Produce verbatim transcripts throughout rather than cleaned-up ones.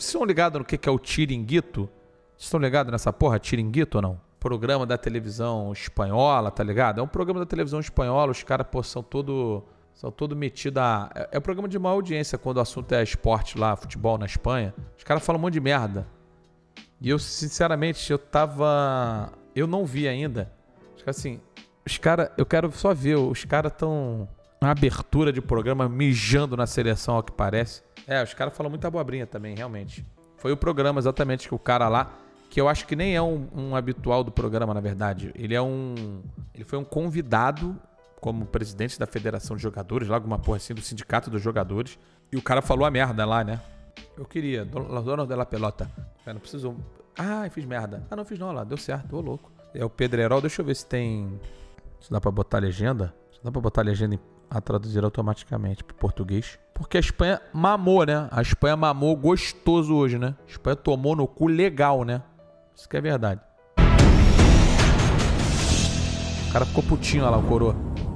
estão ligados no que, que é o Tiringuito? Vocês estão ligados nessa porra, Tiringuito ou não? Programa da televisão espanhola, tá ligado? É um programa da televisão espanhola, os caras, pô, são todo, são todo metidos a... É, é um programa de maior audiência quando o assunto é esporte lá, futebol na Espanha. Os caras falam um monte de merda. E eu, sinceramente, eu tava... Eu não vi ainda. Acho que assim, os caras... Eu quero só ver, os caras tão... Uma abertura de programa mijando na seleção, ao que parece. É, os caras falam muita abobrinha também, realmente. Foi o programa exatamente que o cara lá... Que eu acho que nem é um, um habitual do programa, na verdade. Ele é um... Ele foi um convidado como presidente da Federação de Jogadores, lá alguma porra assim, do Sindicato dos Jogadores. E o cara falou a merda lá, né? Eu queria, dono da pelota. Eu não preciso... Ah, eu fiz merda. Ah, não fiz não, lá, deu certo, ô louco. É o Pedrerol, deixa eu ver se tem... Se dá pra botar legenda. Se dá pra botar legenda a traduzir automaticamente pro português. Porque a Espanha mamou, né? A Espanha mamou gostoso hoje, né? A Espanha tomou no cu legal, né? Isso que é verdade. O cara ficou putinho, olha lá, o coroa.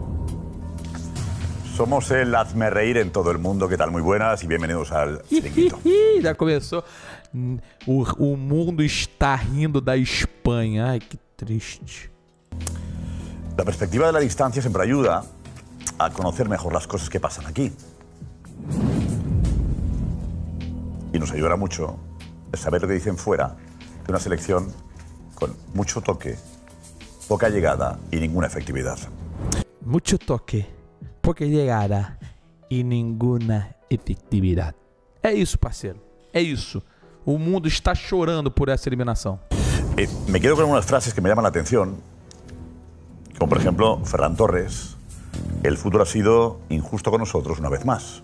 Somos el hazme reír en todo el mundo. ¿Qué tal? Muy buenas y bienvenidos al Chiringuito. Já começou. O, o mundo está rindo da Espanha. Ai, que triste. La perspectiva de la distancia siempre ayuda a conocer mejor las cosas que pasan aquí. Y nos ayudará mucho saber lo que dicen fuera de una selección con mucho toque, poca llegada y ninguna efectividad. Mucho toque, poca llegada e nenhuma efetividade. É isso, parceiro. É isso. O mundo está chorando por essa eliminação. Eh, me quedo con algunas frases que me llaman la atención, como por ejemplo Ferran Torres: el fútbol ha sido injusto con nosotros una vez más.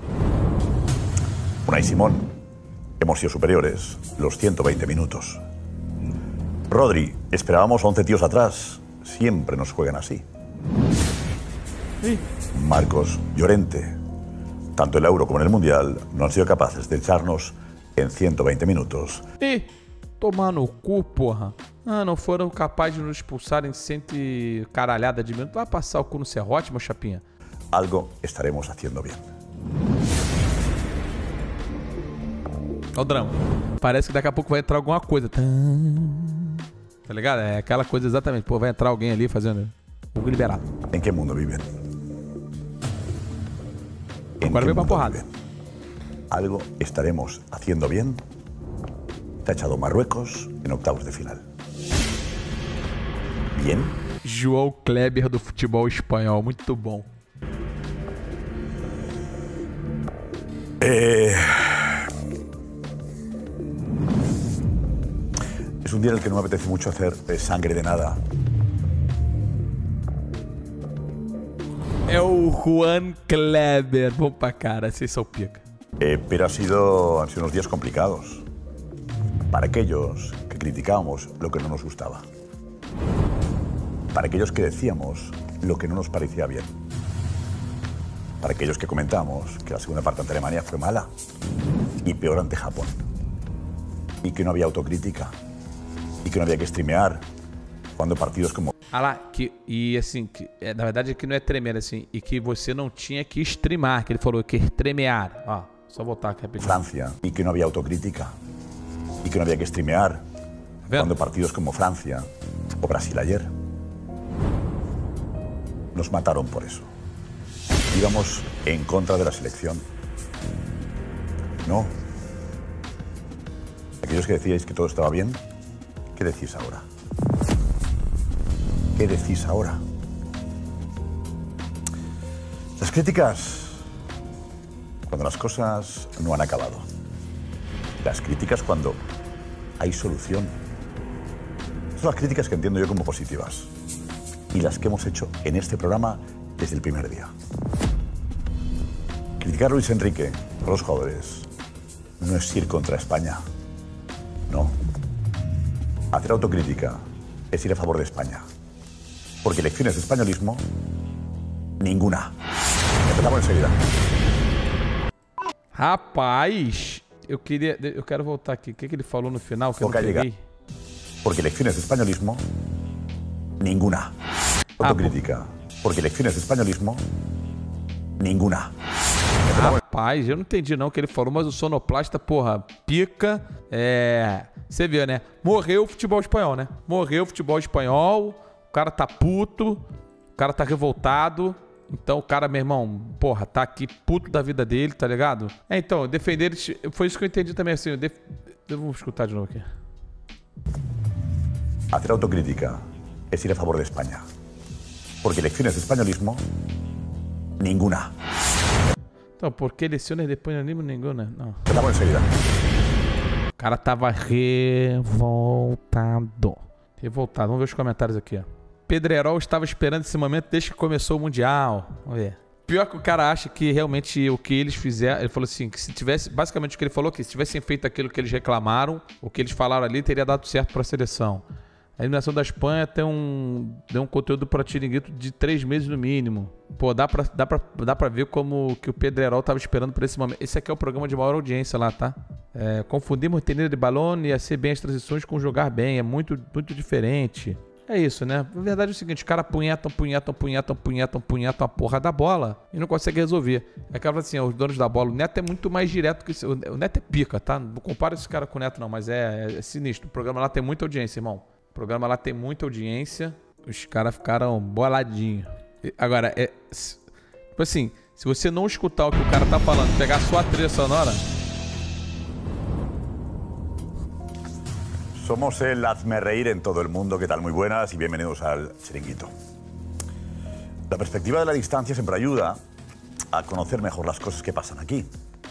Unai Simón: hemos sido superiores los ciento veinte minutos. Rodri: esperábamos once tíos atrás. Siempre nos juegan así. Sí. Marcos Llorente: tanto en el Euro como en el Mundial no han sido capaces de echarnos en ciento veinte minutos. E tomar no cu, porra. Ah, não foram capazes de nos expulsar em cento e caralhada de minutos. Vai passar o cu no serrote, meu chapinha? Algo estaremos haciendo bien. Olha o drama. Parece que daqui a pouco vai entrar alguma coisa. Tá ligado? É aquela coisa exatamente. Pô, vai entrar alguém ali fazendo o liberado. ¿En qué mundo viven? Agora vem pra porrada. Viven? Algo estaremos haciendo bien. Te ha echado Marruecos en octavos de final. ¿Bien? João Kleber do futebol espanhol. Muito bom. Eh... Es un día en el que no me apetece mucho hacer eh, sangre de nada. É o Juan Kleber. Vamos pra cara, vocês são pica. Eh, pero ha sido, han sido unos días complicados para aquellos que criticábamos lo que no nos gustaba, para aquellos que decíamos lo que no nos parecía bien, para aquellos que comentamos que la segunda parte ante Alemania fue mala y peor ante Japón, y que no había autocrítica, e que não havia que streamear quando partidos como... Ah lá, que, e assim, que, é, na verdade aqui não é tremer assim, e que você não tinha que streamar, que ele falou que tremear. Ó, só voltar aqui rapidinho. Francia, e que não havia autocrítica, e que não havia que streamear quando partidos como Francia o Brasil ayer nos mataron por eso. Íbamos en contra de la selección. No. Aquellos que decíais que todo estaba bien, ¿qué decís ahora? ¿Qué decís ahora? Las críticas cuando las cosas no han acabado. Las críticas cuando hay solución. Son las críticas que entiendo yo como positivas. Y las que hemos hecho en este programa desde el primer día. Criticar a Luis Enrique, a los jugadores, no es ir contra España. No. Hacer autocrítica es ir a favor de España. Porque lecciones de españolismo, ninguna. Empezamos enseguida. Rapaz, eu queria, eu quero voltar aqui. O que, que ele falou no final que eu não peguei? Porque lecciones de españolismo, ninguna. Autocrítica. Porque lecciones de españolismo, ninguna. Rapaz, eu não entendi não o que ele falou, mas o sonoplasta, porra, pica. É... Você viu, né? Morreu o futebol espanhol, né? Morreu o futebol espanhol, o cara tá puto, o cara tá revoltado. Então o cara, meu irmão, porra, tá aqui puto da vida dele, tá ligado? É, então, defender eles... Foi isso que eu entendi também, assim. Def... Vamos escutar de novo aqui. Hacer autocrítica es ir a favor de España. Porque lecciones de españolismo, ninguna. Então, porque lecciones de españolismo, ninguna. Não. Estamos enseguida. O cara tava revoltado. Revoltado. Vamos ver os comentários aqui, ó. Pedrerol estava esperando esse momento desde que começou o Mundial. Vamos ver. Pior que o cara acha que realmente o que eles fizeram... Ele falou assim, que se tivesse... Basicamente o que ele falou, que se tivessem feito aquilo que eles reclamaram, o que eles falaram ali, teria dado certo para a seleção. A eliminação da Espanha tem um, deu um conteúdo para Tiringuito de três meses no mínimo. Pô, dá pra, dá pra, dá pra ver como que o Pedrerol tava esperando por esse momento. Esse aqui é o programa de maior audiência lá, tá? É, confundimos ter de balão e ser bem as transições com jogar bem. É muito, muito diferente. É isso, né? Na verdade é o seguinte, os caras punhetam, punhetam, punhetam, punhetam, punhetam a porra da bola e não conseguem resolver. É aquela assim, os donos da bola, o Neto é muito mais direto que esse, o Neto é pica, tá? Não compara esse cara com o Neto não, mas é, é sinistro. O programa lá tem muita audiência, irmão. O programa lá tem muita audiência, os caras ficaram boladinhos. Agora, é... Tipo assim, se você não escutar o que o cara tá falando, pegar só a trilha sonora... Somos el hazme reír en todo el mundo. ¿Qué tal? Muy buenas y bienvenidos al Chiringuito. La perspectiva de la distancia siempre ayuda a conocer mejor las cosas que pasan aquí.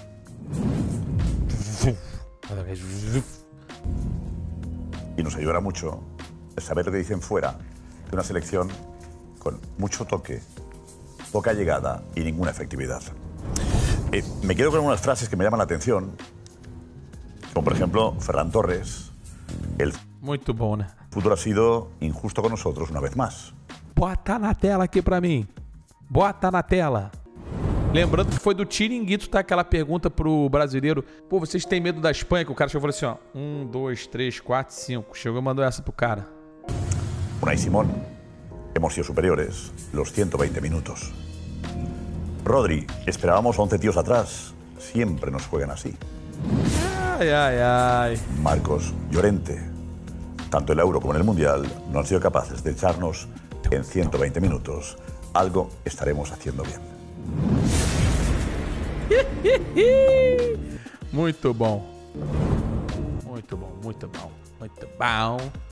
Y nos ayudará mucho saber lo que dicen fuera de una selección con mucho toque, poca llegada y ninguna efectividad. Eh, me quedo con unas frases que me llaman la atención, como por ejemplo Ferran Torres. El Muito bom, né? futuro ha sido injusto con nosotros una vez más. Bota na tela aqui pra mim. Bota na tela. Lembrando que foi do Tiringuito, tá? Aquela pergunta pro brasileiro. Pô, vocês têm medo da Espanha? Que o cara chegou e falou assim, ó. Um, dois, três, quatro, cinco. Chegou e mandou essa pro cara. Unai Simón, hemos sido superiores los ciento veinte minutos. Rodri, esperábamos a once tíos atrás. Siempre nos juegan así. Ai, ai, ai. Marcos Llorente, tanto el Euro como en el Mundial, no han sido capaces de echarnos en ciento veinte minutos. Algo estaremos haciendo bien. Muito bom. Muito bom, muito bom, muito bom.